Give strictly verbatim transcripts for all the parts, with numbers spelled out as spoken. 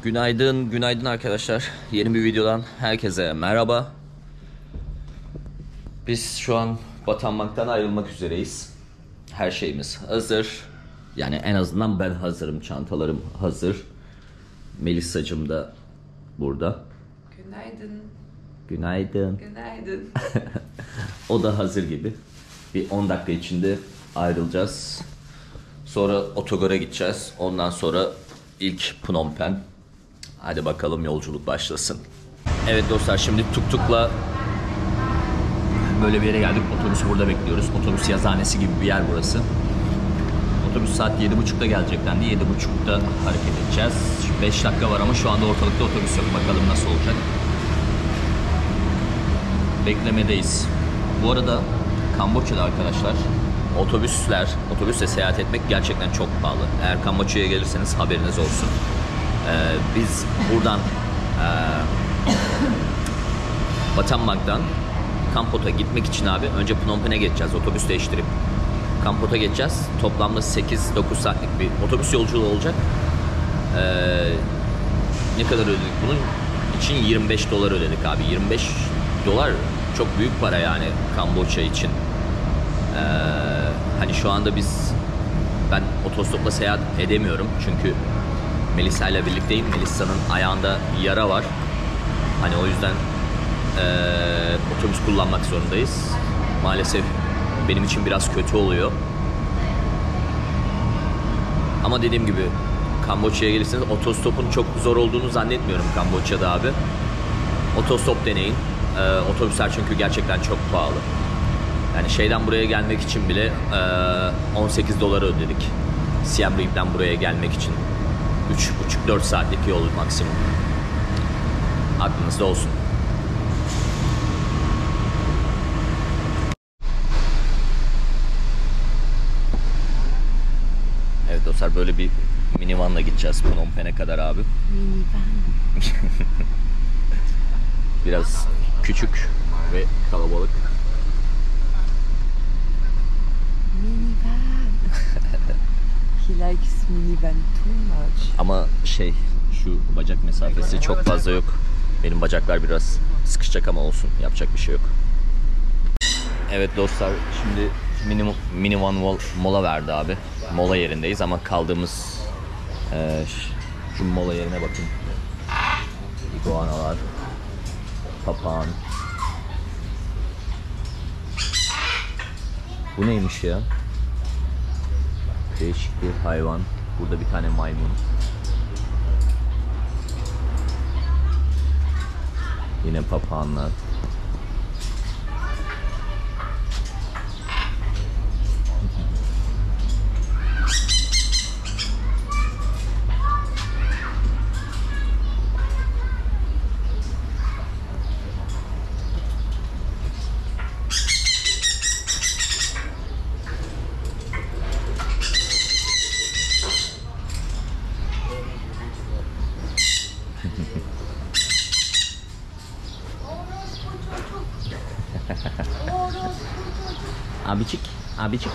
Günaydın, günaydın arkadaşlar. Yeni bir videodan herkese merhaba. Biz şu an Batanmak'tan ayrılmak üzereyiz. Her şeyimiz hazır. Yani en azından ben hazırım. Çantalarım hazır. Melisa'cığım da burada. Günaydın. Günaydın. Günaydın. O da hazır gibi. Bir on dakika içinde ayrılacağız. Sonra otogara gideceğiz. Ondan sonra ilk Phnom Penh. Hadi bakalım yolculuk başlasın. Evet dostlar, şimdi tuk tukla böyle bir yere geldik. Otobüsü burada bekliyoruz. Otobüs yazıhanesi gibi bir yer burası. Otobüs saat yedi buçukta gelecek dendi. yedi buçukta hareket edeceğiz. beş dakika var ama şu anda ortalıkta otobüs yok. Bakalım nasıl olacak. Beklemedeyiz. Bu arada Kamboçya'da arkadaşlar otobüsler, otobüsle seyahat etmek gerçekten çok pahalı. Eğer Kamboçya'ya gelirseniz haberiniz olsun. Ee, biz buradan e, Batanmak'tan Kampot'a gitmek için abi önce Phnom Penh'e geçeceğiz. Otobüs değiştirip Kampot'a geçeceğiz. Toplamda sekiz dokuz saatlik bir otobüs yolculuğu olacak. Ee, ne kadar ödedik bunun için? yirmi beş dolar ödedik abi. yirmi beş dolar çok büyük para yani Kamboçya için. Ee, hani şu anda biz ben otostopla seyahat edemiyorum çünkü Melisa ile birlikteyim. Melisa'nın ayağında bir yara var. Hani o yüzden ee, otobüs kullanmak zorundayız. Maalesef benim için biraz kötü oluyor. Ama dediğim gibi Kamboçya'ya gelirseniz otostopun çok zor olduğunu zannetmiyorum Kamboçya'da abi. Otostop deneyin. Ee, otobüsler çünkü gerçekten çok pahalı. Yani şeyden buraya gelmek için bile e, on sekiz dolar ödedik. Siem Reap'ten buraya gelmek için. üç buçuk dört saatlik yol maksimum. Aklınızda olsun. Evet dostlar, böyle bir minivanla gideceğiz Phnom Penh'e kadar abi. Minivan. Biraz küçük ve kalabalık. Minivan. He likes minivan too much. Ama şey, şu bacak mesafesi çok fazla yok. Benim bacaklar biraz sıkışacak ama olsun. Yapacak bir şey yok. Evet dostlar, şimdi mini, minivan mola verdi abi. Mola yerindeyiz ama kaldığımız e, şu mola yerine bakın. İguanalar, papağan. Bu neymiş ya? Değişik bir hayvan. Burada bir tane maymun. Yine papağanlar. Abicik, abicik.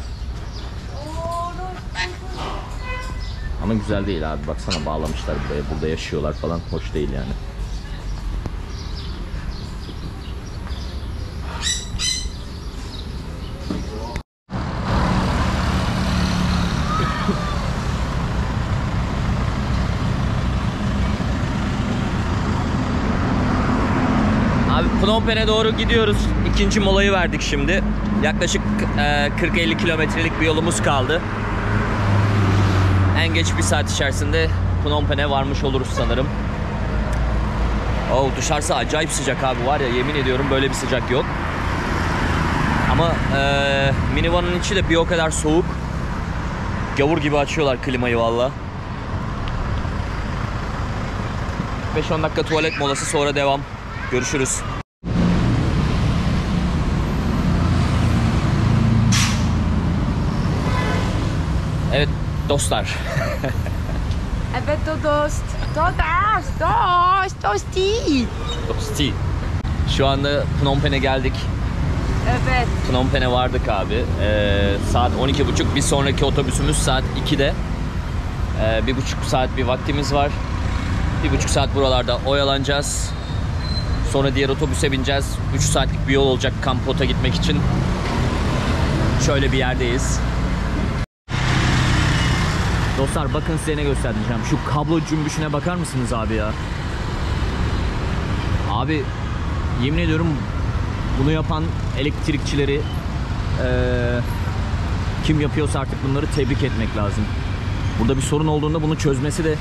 Ama güzel değil abi. Baksana, bağlamışlar buraya. Burada yaşıyorlar falan. Hoş değil yani. Abi Phnom Penh'e doğru gidiyoruz. İkinci molayı verdik şimdi. Yaklaşık e, kırk elli kilometrelik bir yolumuz kaldı. En geç bir saat içerisinde Phnom Penh'e varmış oluruz sanırım. Oh, dışarısı acayip sıcak abi, var ya, yemin ediyorum böyle bir sıcak yok. Ama e, minivanın içi de bir o kadar soğuk. Gavur gibi açıyorlar klimayı valla. beş on dakika tuvalet molası, sonra devam. Görüşürüz. Evet dostlar. Evet dost. Dost. Dost. Dosti. Dosti. Şu anda Phnom Penh'e geldik. Evet. Phnom Penh'e vardık abi. Ee, saat on iki buçuk. Bir sonraki otobüsümüz saat ikide. Ee, bir buçuk saat bir vaktimiz var. Bir buçuk saat buralarda oyalanacağız. Sonra diğer otobüse bineceğiz. üç saatlik bir yol olacak Kampot'a gitmek için. Şöyle bir yerdeyiz. Dostlar bakın size ne göstereceğim. Şu kablo cümbüşüne bakar mısınız abi ya? Abi yemin ediyorum bunu yapan elektrikçileri ee, kim yapıyorsa artık bunları tebrik etmek lazım. Burada bir sorun olduğunda bunu çözmesi de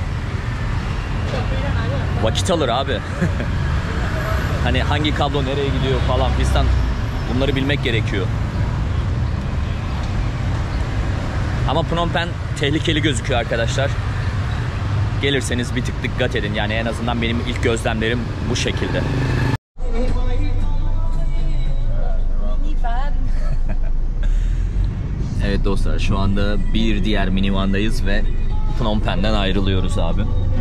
vakit alır abi. Hani hangi kablo nereye gidiyor falan fistan, bunları bilmek gerekiyor. Ama Phnom Penh tehlikeli gözüküyor arkadaşlar. Gelirseniz bir tık dikkat edin. Yani en azından benim ilk gözlemlerim bu şekilde. Minivan. Evet dostlar, şu anda bir diğer minivandayız ve Phnom Penh'den ayrılıyoruz abi.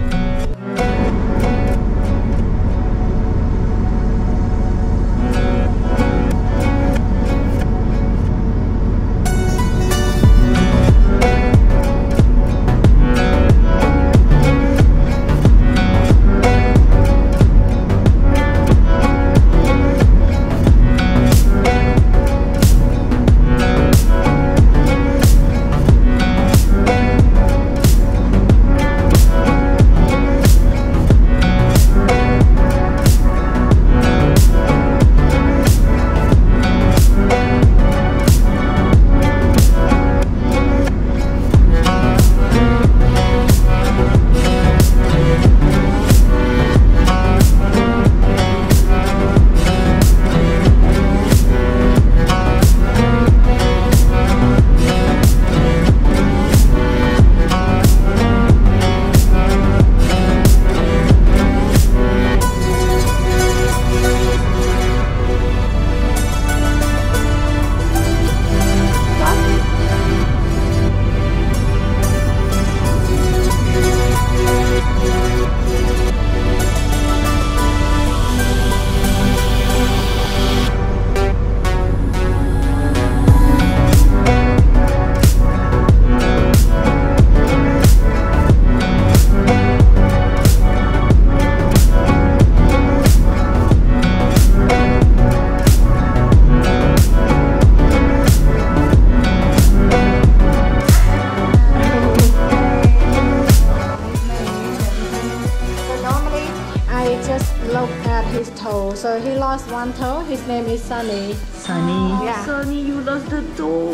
So he lost one toe. His name is Sunny. Sunny. Yeah. Sunny, you lost the toe.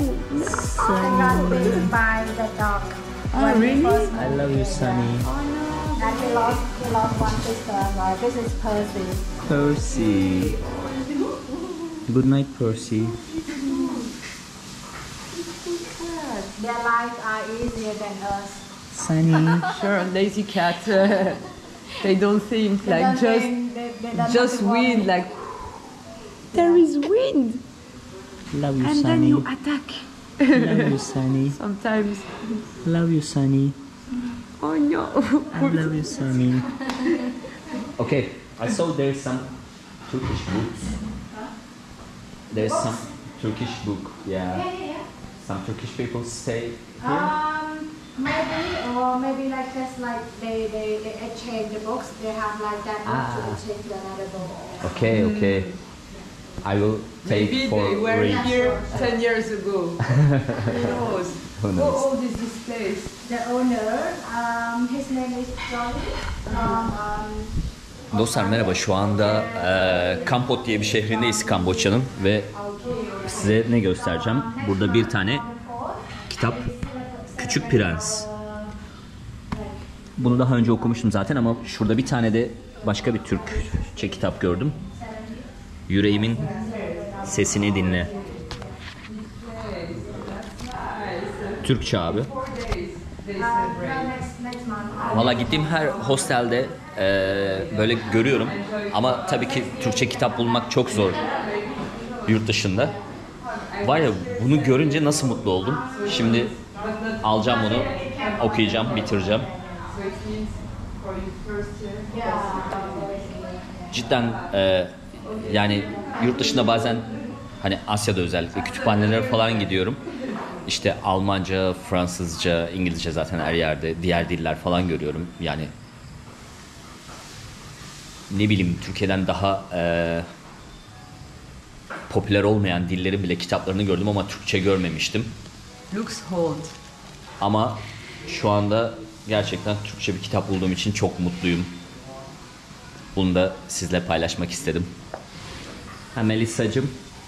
I got bitten by the dog. Oh, really? I love you, Sunny. And he lost, he lost one sister. Right? This is Percy. Percy. Good night, Percy. Their lives are easier than us. Sunny. Sure, lazy cat. uh, they don't think They like don't just think- they- they don't just have to worry. wind, like there is wind, Love you, and then Sunny. you attack. Love you, Sunny. Sometimes. Love you, Sunny. Oh no. I love you, Sunny. Okay, I saw there's some Turkish books. There's some Turkish book, yeah. Some Turkish people stay here. Um, maybe, or maybe like just like they, they, they exchange the books. They have like that book Ah. to exchange to another book. Okay, okay. I will take Maybe for they were read. here ten years ago. Who knows? Who knows? How old is this place? The owner, um, his name is Johnny. Um, um, Dostlar merhaba, şu anda e, Kampot diye bir şehrindeyiz Kamboçya'nın ve size ne göstereceğim? Burada bir tane kitap, Küçük Prens. Bunu daha önce okumuştum zaten ama şurada bir tane de başka bir Türkçe kitap gördüm. Yüreğimin Sesini Dinle. Türkçe abi. Valla gittiğim her hostelde e, böyle görüyorum ama tabii ki Türkçe kitap bulmak çok zor yurt dışında. Var ya, bunu görünce nasıl mutlu oldum. Şimdi alacağım bunu, okuyacağım, bitireceğim. Cidden e, yani yurt dışında bazen hani Asya'da özellikle kütüphanelere falan gidiyorum. İşte Almanca, Fransızca, İngilizce zaten her yerde, diğer diller falan görüyorum. Yani ne bileyim Türkiye'den daha e, popüler olmayan dillerin bile kitaplarını gördüm ama Türkçe görmemiştim. Looks old. Ama şu anda gerçekten Türkçe bir kitap bulduğum için çok mutluyum. Bunu da sizle paylaşmak istedim. Ha Melissa'cığım.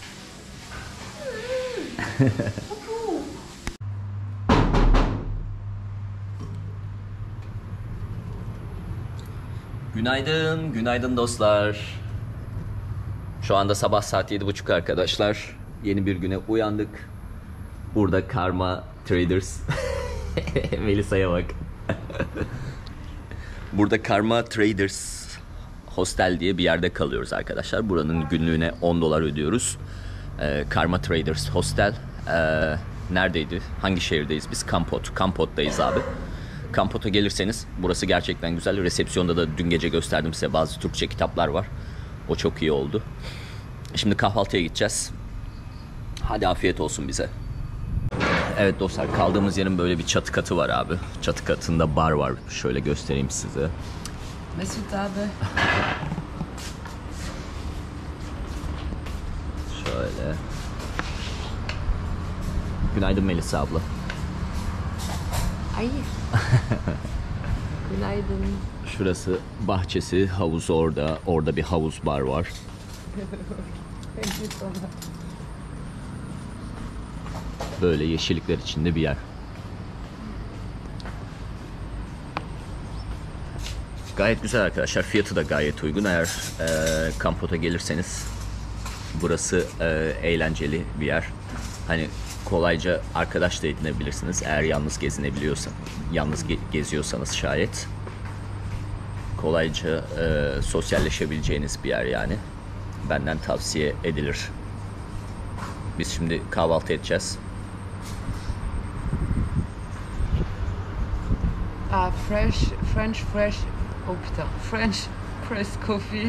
Günaydın, günaydın dostlar. Şu anda sabah saat yedi buçuk arkadaşlar. Yeni bir güne uyandık. Burada Karma Traders. Melisa'ya bak. Burada Karma Traders Hostel diye bir yerde kalıyoruz arkadaşlar. Buranın günlüğüne on dolar ödüyoruz. Ee, Karma Traders Hostel. Ee, neredeydi? Hangi şehirdeyiz biz? Kampot. Kampot'tayız abi. Kampot'a gelirseniz burası gerçekten güzel. Resepsiyonda da dün gece gösterdim size bazı Türkçe kitaplar var. O çok iyi oldu. Şimdi kahvaltıya gideceğiz. Hadi afiyet olsun bize. Evet dostlar, kaldığımız yerin böyle bir çatı katı var abi. Çatı katında bar var. Şöyle göstereyim size. Mesut abi. Şöyle. Günaydın Melisa abla. Ay. Günaydın. Şurası bahçesi, havuz orada. Orada bir havuz bar var. Thank you so much. Böyle yeşillikler içinde bir yer. Gayet güzel arkadaşlar. Fiyatı da gayet uygun. Eğer e, Kampot'a gelirseniz burası e, eğlenceli bir yer. Hani kolayca arkadaş da edinebilirsiniz. Eğer yalnız gezinebiliyorsan, yalnız ge- geziyorsanız şayet. Kolayca e, sosyalleşebileceğiniz bir yer yani. Benden tavsiye edilir. Biz şimdi kahvaltı edeceğiz. Ah, fresh, French fresh, oh putain, French press coffee.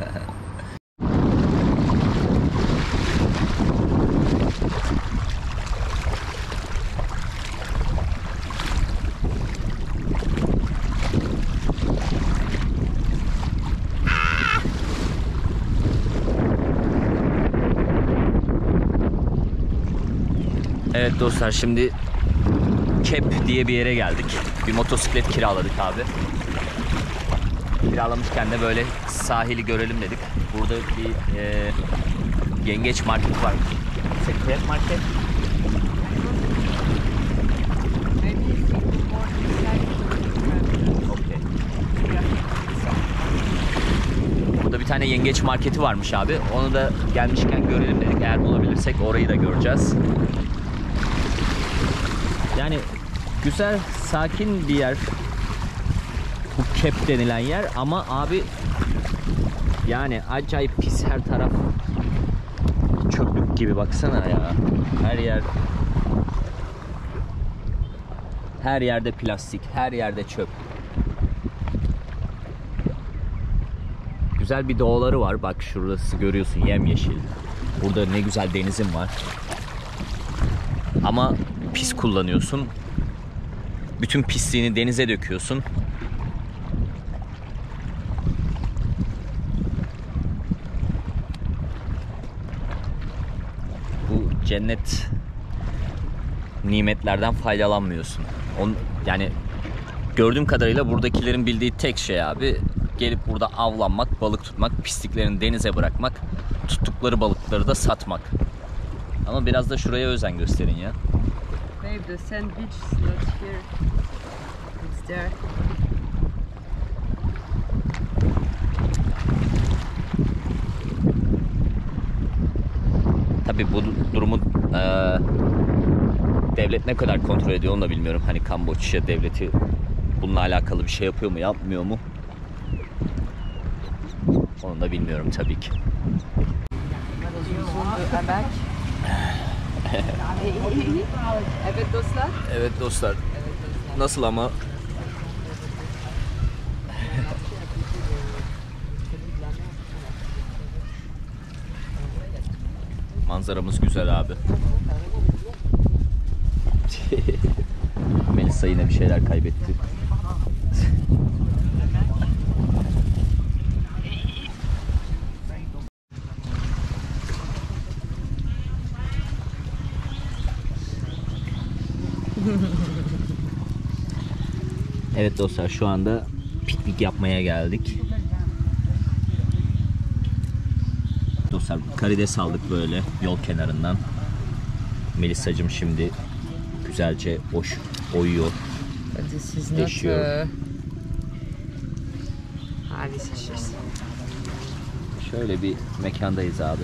Evet dostlar, şimdi Kep diye bir yere geldik. Bir motosiklet kiraladık abi. Kiralamışken de böyle sahili görelim dedik. Burada bir e, yengeç market var. Kep market. Maybe if you go more inside to Okay. yeah. Burada bir tane yengeç marketi varmış abi. Onu da gelmişken görelim dedik. Eğer bulabilirsek orayı da göreceğiz. Yani güzel, sakin bir yer. Bu Kep denilen yer ama abi yani acayip pis, her taraf çöplük gibi, baksana ya. Her yer her yerde plastik, her yerde çöp. Güzel bir doğaları var. Bak şurası görüyorsun, yemyeşil. Burada ne güzel denizim var. Ama pis kullanıyorsun. Bütün pisliğini denize döküyorsun. Bu cennet nimetlerden faydalanmıyorsun. On, yani gördüğüm kadarıyla buradakilerin bildiği tek şey abi, gelip burada avlanmak, balık tutmak, pisliklerini denize bırakmak, tuttukları balıkları da satmak. Ama biraz da şuraya özen gösterin ya. Babe, the sand beach is not here. It's there. Tabii bu durumu e, devlet ne kadar kontrol ediyor onu da bilmiyorum. Hani Kamboçya devleti bununla alakalı bir şey yapıyor mu, yapmıyor mu? Onu da bilmiyorum tabii ki. Hamak. Evet dostlar. Evet dostlar. Nasıl ama? Manzaramız güzel abi. Melisa yine bir şeyler kaybetti. Evet dostlar, şu anda piknik yapmaya geldik. Dostlar karides aldık böyle yol kenarından. Melisa'cığım şimdi güzelce boş oyuyor. But this is not... Değişiyor. Uh... Ah, delicious. Şöyle bir mekandayız abi.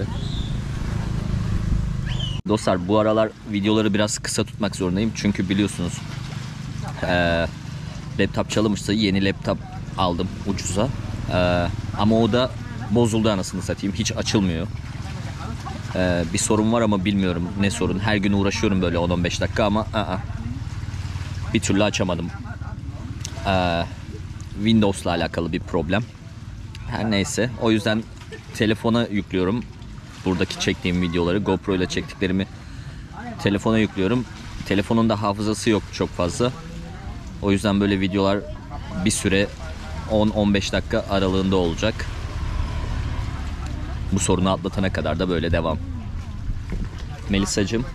Dostlar bu aralar videoları biraz kısa tutmak zorundayım. Çünkü biliyorsunuz ee, laptop çalınmıştı. Yeni laptop aldım ucuza. Ee, ama o da bozuldu anasını satayım. Hiç açılmıyor. Ee, bir sorun var ama bilmiyorum ne sorun. Her gün uğraşıyorum böyle on on beş dakika ama ı-ı. bir türlü açamadım. Ee, Windows'la alakalı bir problem. Her neyse. O yüzden telefona yüklüyorum. Buradaki çektiğim videoları, GoPro ile çektiklerimi telefona yüklüyorum. Telefonun da hafızası yok çok fazla. O yüzden böyle videolar bir süre on on beş dakika aralığında olacak. Bu sorunu atlatana kadar da böyle devam. Melisa'cığım.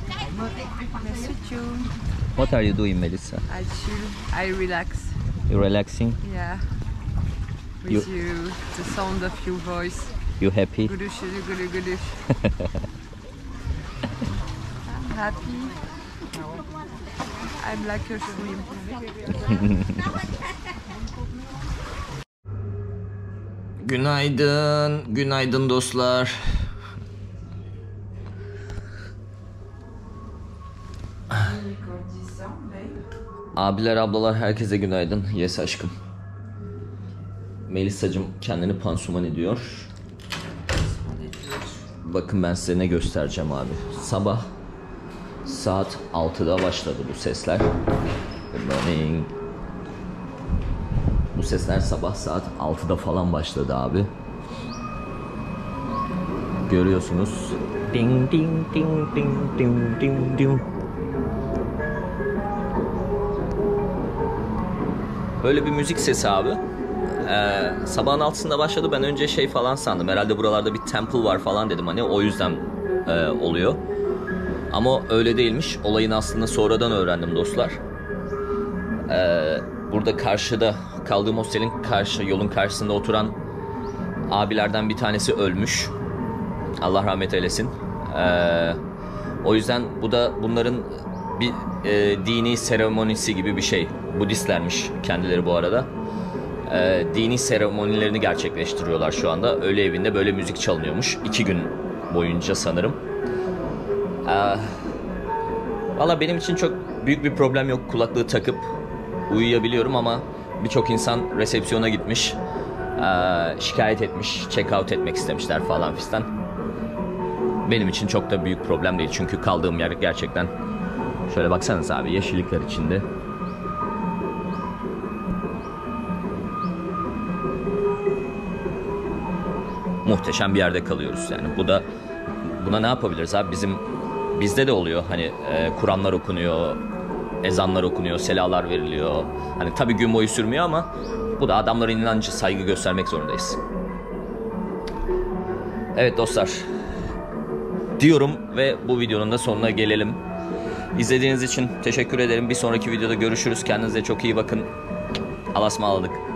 What are you doing, Melissa? I chill, I relax. You relaxing? Yeah. With You- you, the sound of your voice. You happy? Guduş, guduş, guduş. I'm happy. I'm like a shrimp. Günaydın, günaydın dostlar. Abiler, ablalar, herkese günaydın. Yes aşkım. Melisa'cığım kendini pansuman ediyor. Bakın ben size ne göstereceğim abi. Sabah saat altıda başladı bu sesler. Good morning. Bu sesler sabah saat altıda falan başladı abi. Görüyorsunuz. Ding ding ding ding ding ding ding. Böyle bir müzik sesi abi. Ee, sabahın altısında başladı. Ben önce şey falan sandım. Herhalde buralarda bir temple var falan dedim. Hani o yüzden e, oluyor. Ama öyle değilmiş. Olayın aslında sonradan öğrendim dostlar. Ee, burada karşıda kaldığım hostelin karşı yolun karşısında oturan abilerden bir tanesi ölmüş. Allah rahmet eylesin. Ee, o yüzden bu da bunların bir e, dini seremonisi gibi bir şey. Budistlermiş kendileri bu arada. Ee, dini seremonilerini gerçekleştiriyorlar şu anda. Öğle evinde böyle müzik çalınıyormuş. İki gün boyunca sanırım. Ee, Valla benim için çok büyük bir problem yok. Kulaklığı takıp uyuyabiliyorum ama birçok insan resepsiyona gitmiş. Ee, şikayet etmiş. Check out etmek istemişler falan fistan. Benim için çok da büyük problem değil. Çünkü kaldığım yer gerçekten... Şöyle baksanız abi, yeşillikler içinde. Muhteşem bir yerde kalıyoruz yani. Bu da buna ne yapabiliriz abi? Bizim bizde de oluyor. Hani e, Kur'anlar okunuyor, ezanlar okunuyor, selalar veriliyor. Hani tabii gün boyu sürmüyor ama bu da adamların inancı, saygı göstermek zorundayız. Evet dostlar. Diyorum ve bu videonun da sonuna gelelim. İzlediğiniz için teşekkür ederim. Bir sonraki videoda görüşürüz. Kendinize çok iyi bakın. Allah'a ısmarladık.